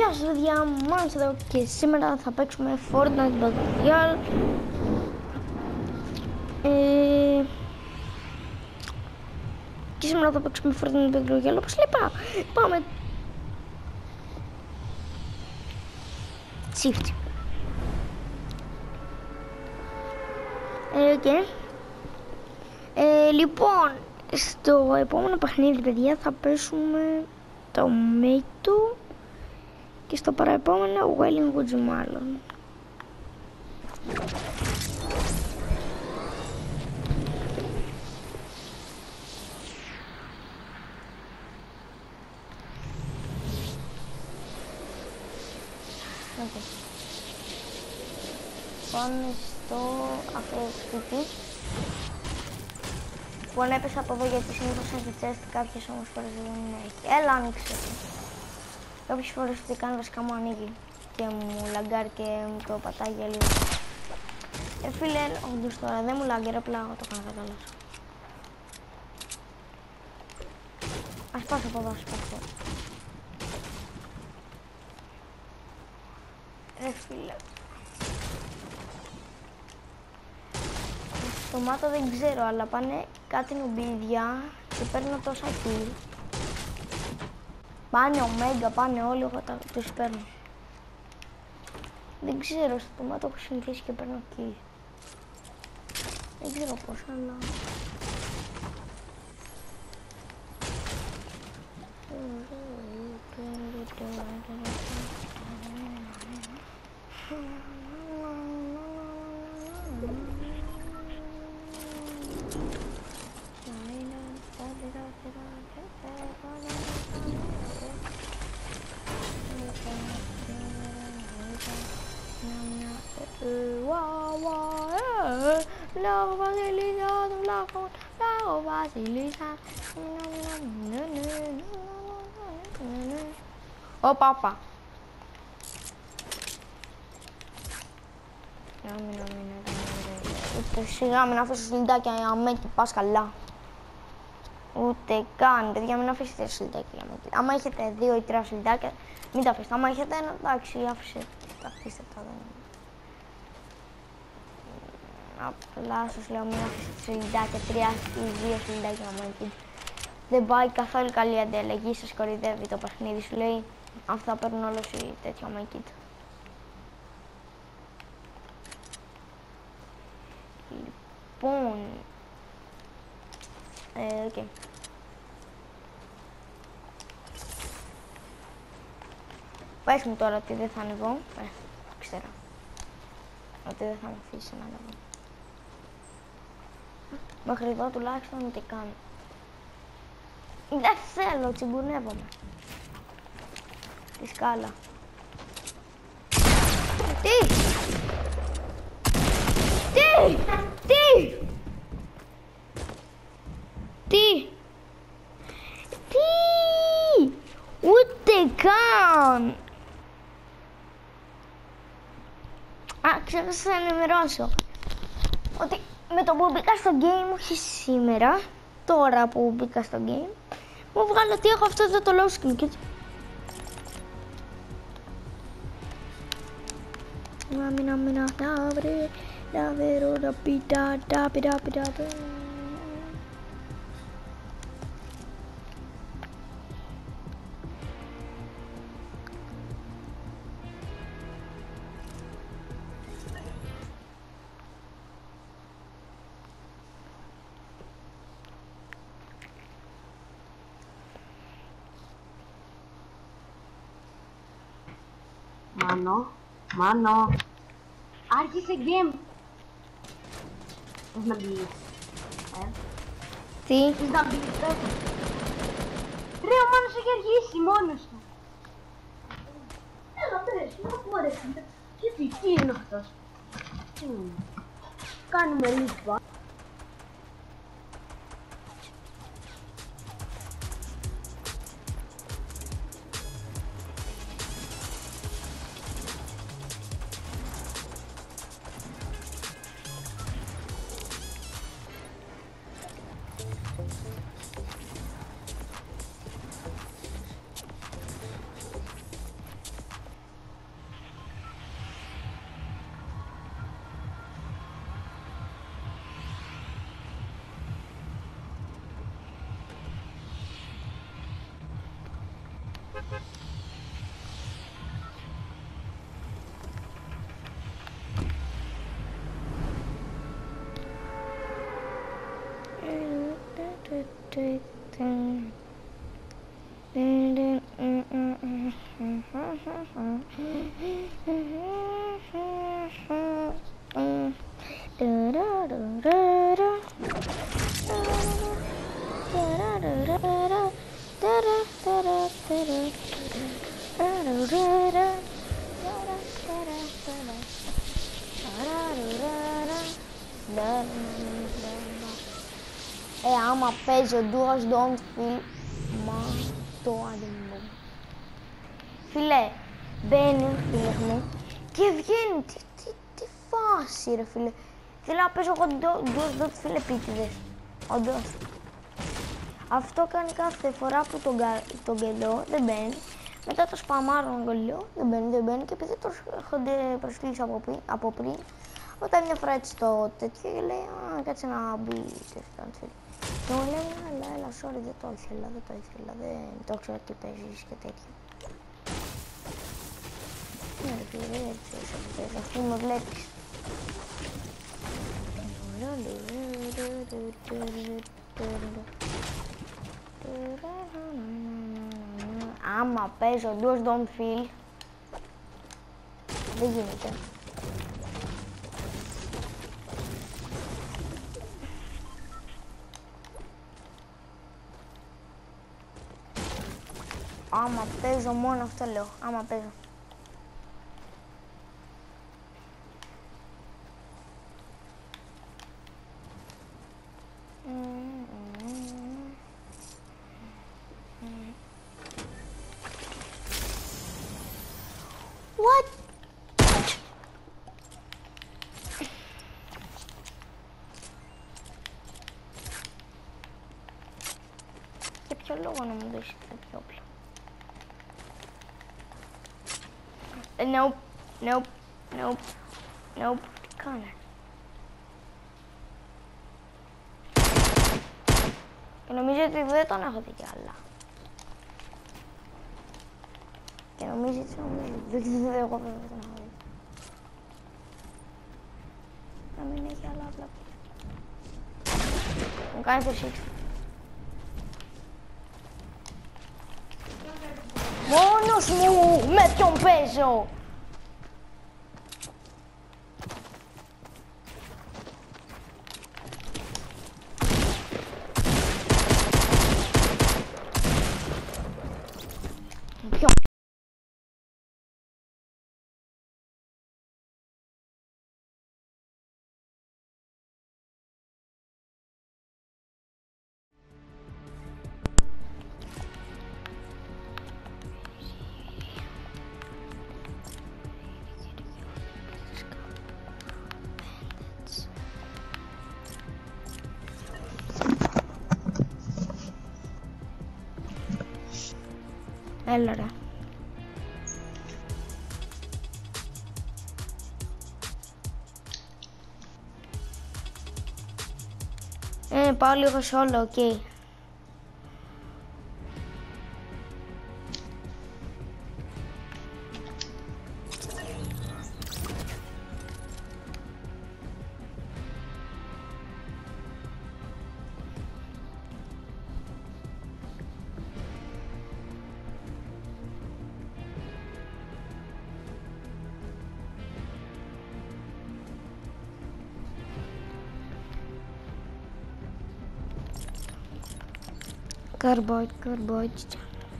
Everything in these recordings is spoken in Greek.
Γεια σας παιδιά, Μάνος εδώ και σήμερα θα παίξουμε Fortnite Battle Royale. Και σήμερα θα παίξουμε Fortnite Battle Royale, όπως είπα. Πάμε. Shift. Okay. Λοιπόν, στο επόμενο παιχνίδι παιδιά θα παίξουμε το Tomato και στο παραεπόμενο Wailing Woods μάλλον. Okay. Πάμε στο αυτό το σπίτι που αν έπεσα από εδώ γιατί συνήθως έχει chest, κάποιες όμως φορές δεν έχει. Έλα άνοιξε. Κάποιες φορές τι κάνει βασικά μου ανοίγει και μου λαγκάρει και μου το πατάει για λίγο. Φίλε, όντως τώρα δεν μου λαγκάρει, απλά το κάνω κατάλαβα. Ας πάω από εδώ, ας πάω. Φίλε. Στο μάτο δεν ξέρω, αλλά πάνε κάτι νουμπίδια και παίρνω τόσα kill. Πάνε ωμέγα, πάνε όλοι, εγώ τους παίρνω. Δεν ξέρω, στο μάτο έχω συνηθίσει και παίρνω kill. Δεν ξέρω πώς, αλλά... Λόγω βασιλίσσα των βλάχων, λόγω βασιλίσσα. Όπα. Ούτε σιγά μην αφήσεις σλιντάκια για μέκη, πας καλά. Ούτε καν, παιδιά, μην αφήσετε σλιντάκια για μέκη. Άμα έχετε 2 ή 3 σλιντάκια, μην τα αφήσετε. Άμα έχετε ένα, εντάξει, αφήστε τα. Απλά σας λέω μην αφήσετε σλιντάκια, 3 ή 2 σλιντάκια για μέκη. Δεν πάει καθόλου καλή ανταλλαγή, σας κορυδεύει το παιχνίδι, σου λέει αν θα παίρνουν όλος ή τέτοιο μέκη. Λοιπόν, okay. Πες μου τώρα ότι δεν θα ανεβώ, ξέρω, ότι δεν θα με αφήσει να ανεβώ. Μέχρι εδώ τουλάχιστον ούτε καν. Δεν θέλω, τσιμπουρνεύομαι. Τη σκάλα. Τι! Ούτε καν! Ξέχασα να ενημερώσω ότι με το που μπήκα στο game, όχι σήμερα, τώρα που μπήκα στο game, μου βγάλω ότι έχω αυτό εδώ το low skin και έτσι. Μίνα, τα βρε, τα βερώ, τα πίτα, τα πίτα. Μάνο, άρχισε game. Θες να μπεις, Τι? Θες να μπεις, Ρε, ο Μάνος έχει αργήσει μόνος του. Έλα, πες, να χώρεσαι. Γιατί, τι είναι αυτός. Κάνουμε λίπα. Άμα παίζω duos don't feel, μα το αντιμετωπίζω. Φίλε, μπαίνει ο φίλος μου και βγαίνει. Τι φάση ρε φίλε. Θέλω να παίζω εγώ duos don't feel επίτηδες. Όντως. Αυτό κάνει κάθε φορά που τον κεντώ, δεν μπαίνει. Μετά το σπαμάρω να κολλώ, δεν μπαίνει και επειδή το έχονται προσκλήσει από πριν. Όταν μια φορά έτσι το τέτοιο και λέει, κάτσε να μπει τέτοιο. Και μου λέει, έλα, sorry, δεν το ήθελα, δεν το ξέρω τι παίζεις και τέτοια. Ναι, ρε φίλε, δεν ξέρεις ότι παίζεις, αφού με βλέπεις. Άμα παίζω duos don't feel, δεν γίνεται. Άμα παίζω μόνο αυτό λέω, άμα παίζω. What? Για ποιο λόγο να μου δώσεις τέτοιο όπλο? Nope. Τι κάνε? Και νομίζω ότι δεν τον έχω δει κι άλλα. Και νομίζω ότι δεν έχω δει. Να μην έχει άλλα απλά. Μου κάνει 360. Μόνος μου! Με ποιον παίζω! Ποιον? Έλα ρε. Πάω λίγο solo, οκ. Карбоид.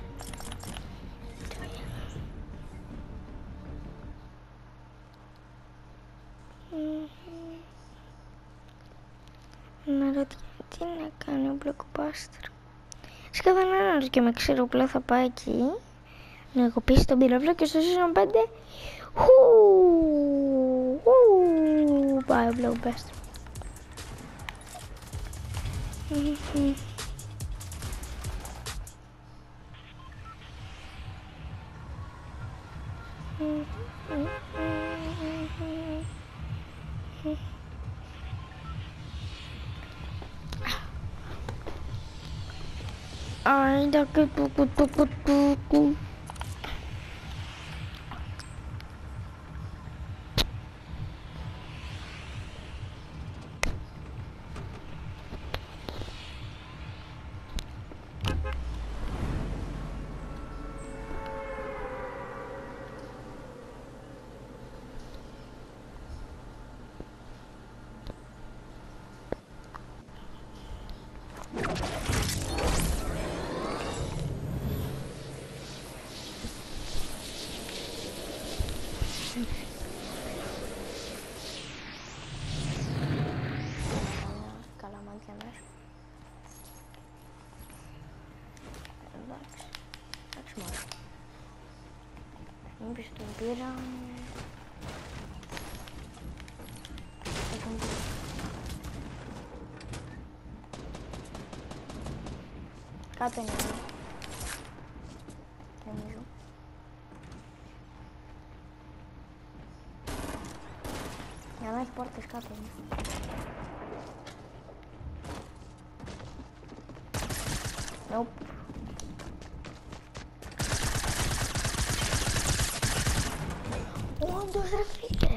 Να ρωτήσω τι να κάνει ο Blockbuster. Σχεδόν έναν και με ξέρω απλά θα πάει εκεί να κοπήσει τον πύραυλο και στο season 5 πάει ο Blockbuster. Ai, daqui tucu. τον πήρα. Κάτω είναι εδώ. Νομίζω. Για να έχει πόρτες κάτω είναι. Nope. Όντως ρε φίλε.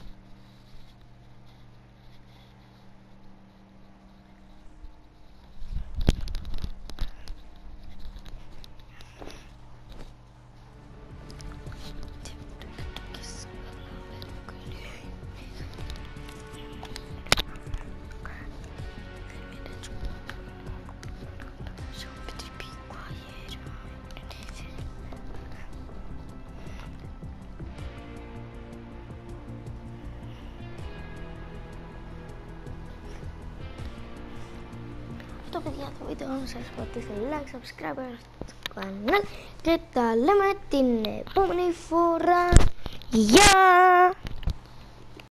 Αυτό παιδιά το βίντεο να σας πατήσετε like, subscribe στο κανάλι και τα λέμε την επόμενη φορά. Γεια!